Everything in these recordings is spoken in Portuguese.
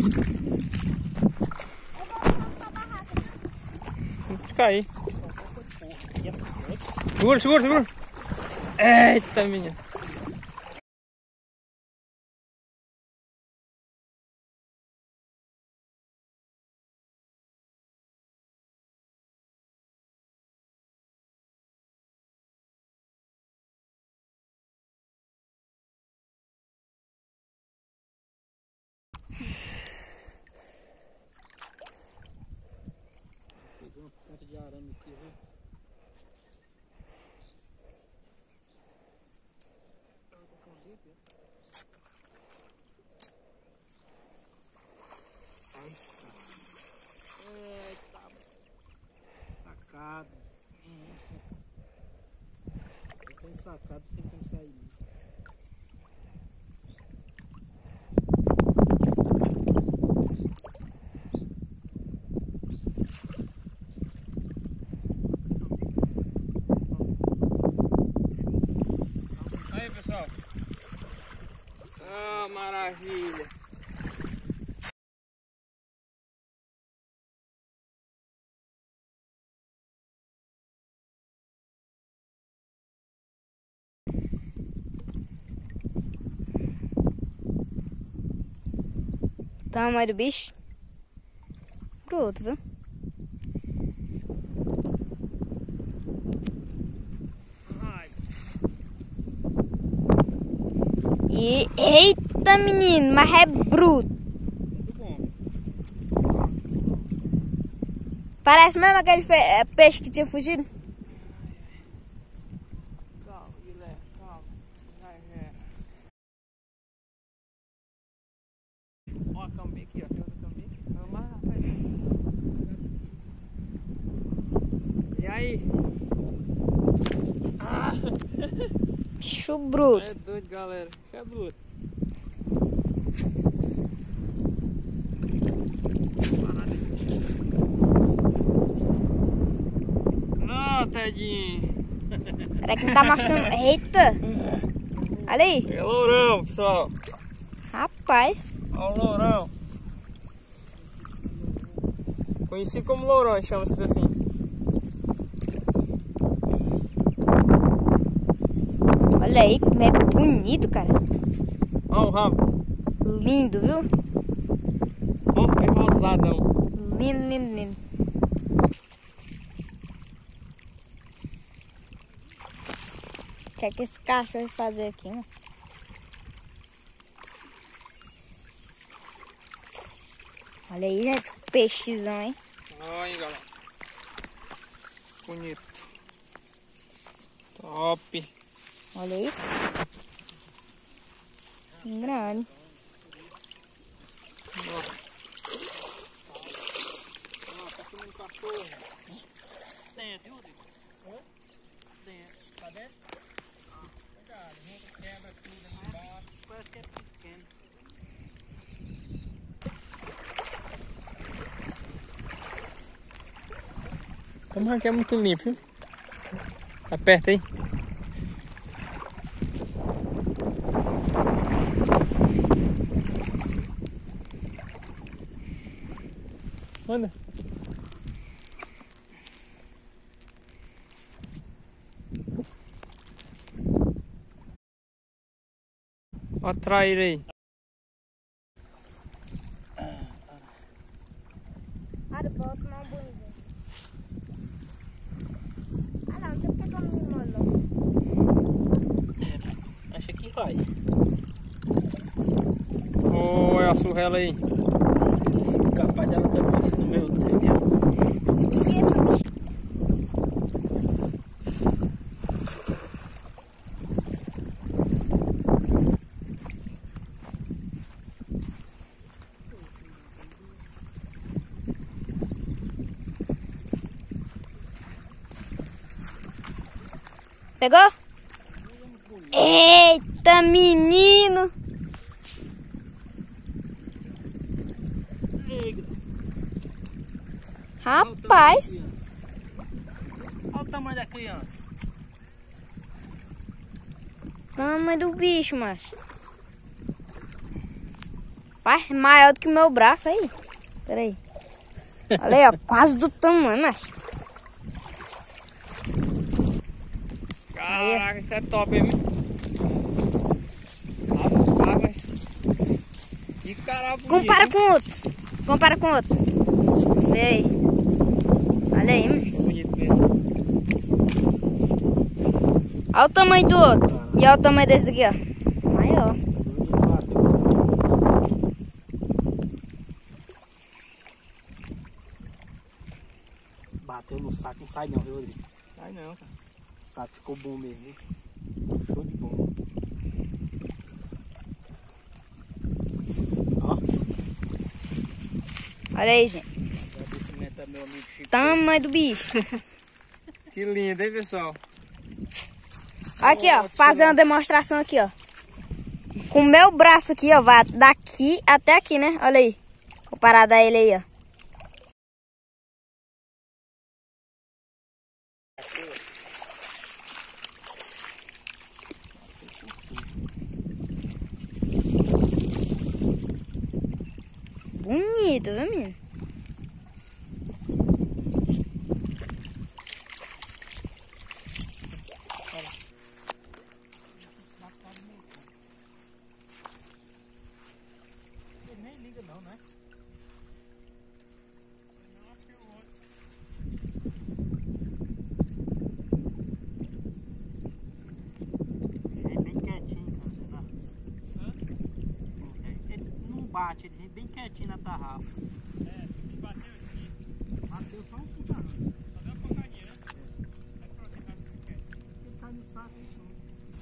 Deixa cair. Segura, segura, segura. Eita, menina. Pegou uma ponta de arame aqui, viu? Eita, sacado. Tem sacado, tem como sair disso. Aí, pessoal. Ah, maravilha. Tamanho do bicho. Pro outro, viu? Ai, E eita, menino, mas é bruto. muito bom. Parece mesmo aquele peixe que tinha fugido. Calma, Guilherme, calma. Vai, é. Ó a cambinha aqui, ó. Tem outra cambinha. Vamos lá, rapaz. E aí? Ah! Bicho bruto. É doido, galera. É bruto. Não, tadinho. Será que não tá mostrando? Eita! Olha aí. É lourão, pessoal. Rapaz. Olha o lourão. Conhecido como lourão, chama-se assim. Olha aí, como é bonito, cara. Olha o rabo. Lindo, viu? Ó, é rosadão. Lindo, lindo, lindo. O que é que esse cachorro vai fazer aqui, né? Olha aí, gente, o peixezão, hein? Olha aí, galera. Bonito. Top. Olha isso. Grande. Tá comendo cachorro. Dentro, viu, Rodrigo? Dentro. Tá dentro? Cuidado, a gente quebra tudo aí embaixo. Parece que é pequeno. Como aqui é muito limpo, viu? Aperta aí. Anda. Ó a traíra aí. Ah, eu vou tomar um banho. Ah, não sei porque eu me molhou. Acha que vai. Olha a surrela aí. Capaz dela tá bonita no meu, entendeu? E esse bicho? Pegou? Eita, menino! Rapaz! Olha o tamanho da criança. Tamanho do bicho, macho. Pai, é maior do que o meu braço aí. Pera aí. Olha aí, ó. Quase do tamanho, macho. Caraca, isso é top, hein? Rapaz, que cara bonito. Compara com outro. Compara com outro. Vê aí. Olha aí, mano. Bonito mesmo. Olha o tamanho do outro. E olha o tamanho desse aqui, ó. Maior. Bateu no saco, não sai não, viu, Rodrigo? Sai não, cara. O saco ficou bom mesmo, viu? Show de bom. Ó. Olha aí, gente. Agradecimento ao meu amigo Chico. Tamanho do bicho. Que lindo, hein, pessoal? Aqui, ó. Fazer uma demonstração aqui, ó. Com o meu braço aqui, ó. Vai daqui até aqui, né? Olha aí. Comparado a ele aí, ó. Bonito, viu, menino? Ele nem liga não, né? Ele bem quietinho, cara. Ele não bate, ele vem bem quietinho na tarrafa. É, ele bateu aqui. Bateu só um pouquinho. Só deu uma pancadinha, né? É pra ficar quieto. Ele sai no saco e tudo.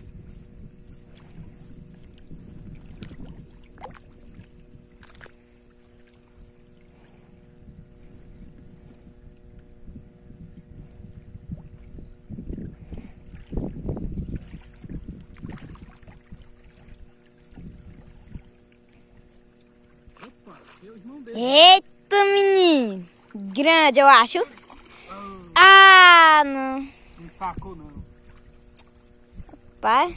Eita, menino. Grande, eu acho. Ah, não. Não sacou, não. Pai.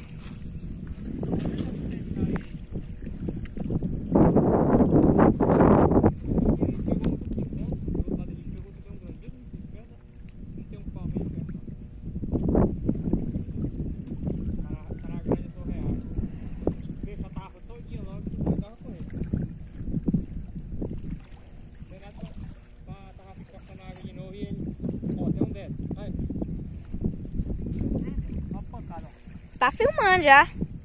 Tá filmando já.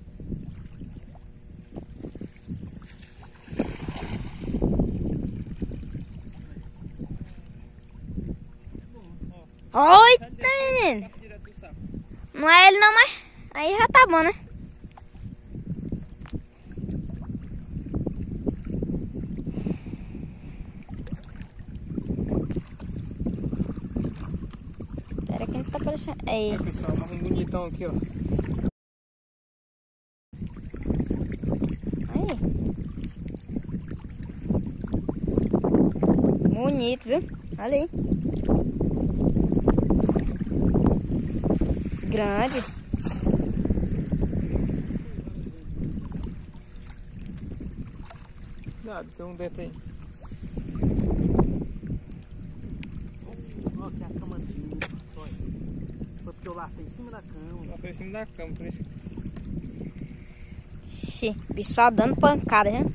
Oita, menino. Não é ele não, mas aí já tá bom, né? Espera que não tá aparecendo. Aí. Olha, pessoal, mais um bonitão aqui, ó. Bonito, viu? Olha aí. Grande. Nada, tem um dentro aí. Olha aqui a cama dele. Olha. Foi porque eu lacei em cima da cama. Ela foi em cima da cama, por isso. Ixi, bicho só dando pancada, né?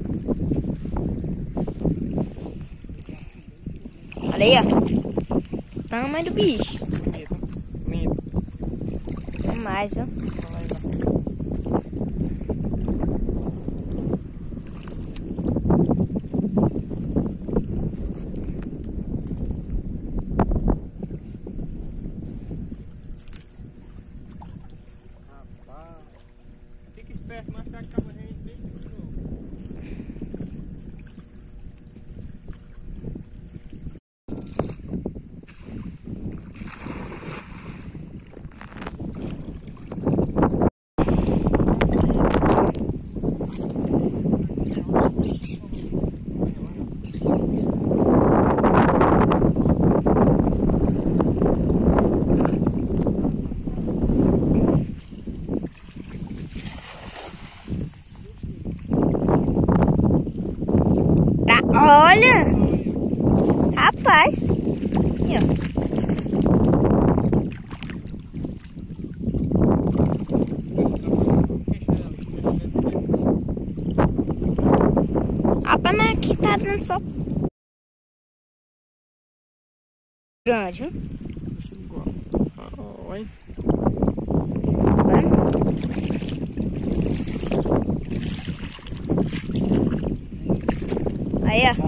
Olha aí, ó. Tamanho do bicho. Bonito, lindo. Demais, viu? Olha lá aí, rapaz. Fica esperto, mais tarde acaba a gente bem de novo. Olha! Rapaz! Aqui, ó. Rapaz, mas aqui tá dando só grande, hein? Oi. Aí, ó.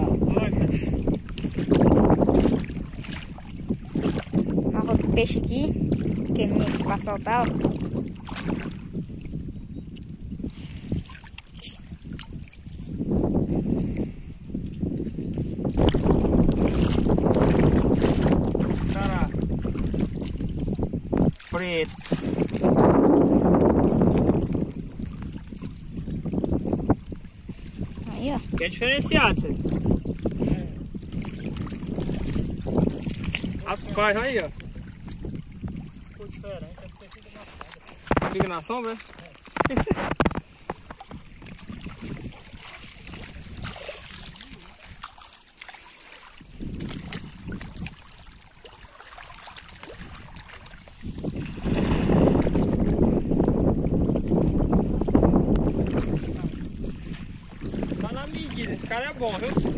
Uma roupa de peixe aqui. Pequenininho aqui pra soltar, ó. Preto. Aí, ó. Que é diferenciado isso aí. Rapaz, aí, ó. Ficou diferente, é porque fica na sombra. Fica na sombra? Só na medida, esse cara é bom, viu?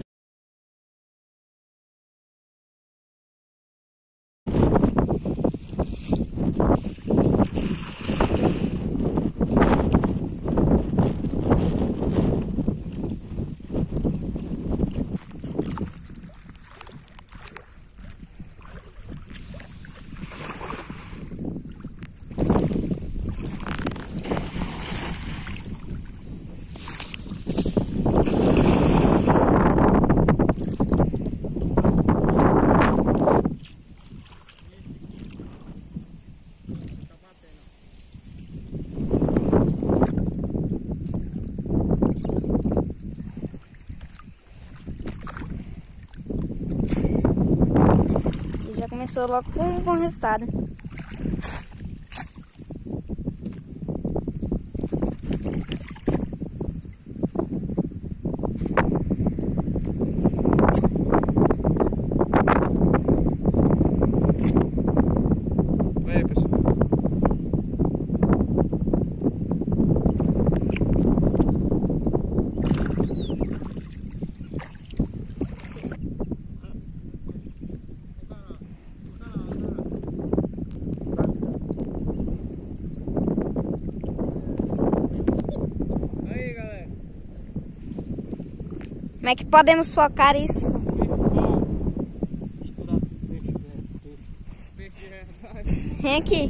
E já começou logo com um bom resultado. Aí, pessoal. Aí, galera. Como é que podemos focar isso? Estudar peixe, Peixe de verdade. Vem aqui.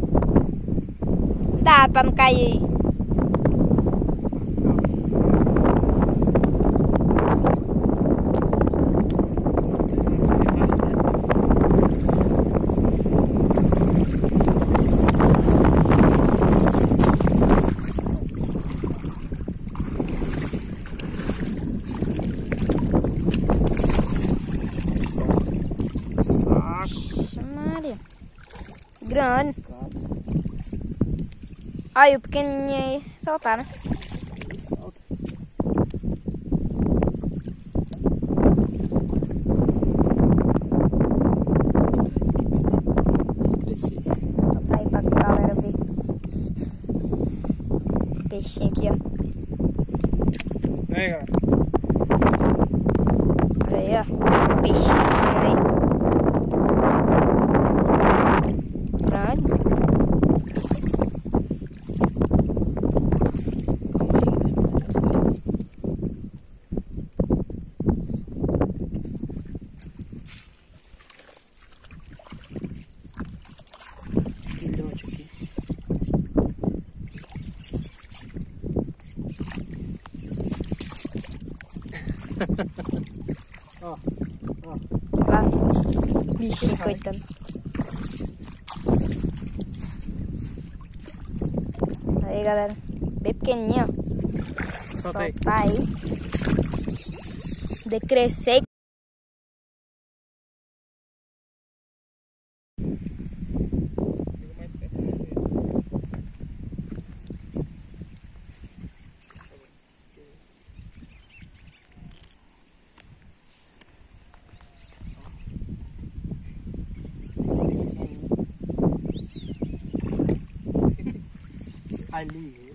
Dá pra não cair aí. Ixi, Maria. Grande. Olha o pequenininho aí. Soltar, né? solta. Crescer. Soltar aí pra galera ver. Peixinho aqui, ó. Aí, galera. Olha aí, ó. Peixinho aí. Pronto. Filhote aqui. Ó, ó. Lá. Bichinho, coitado. Aí, galera. Bem pequenininho, ó. Solta aí. Soltar aí. Decrescer. Chega mais perto dele. Ali.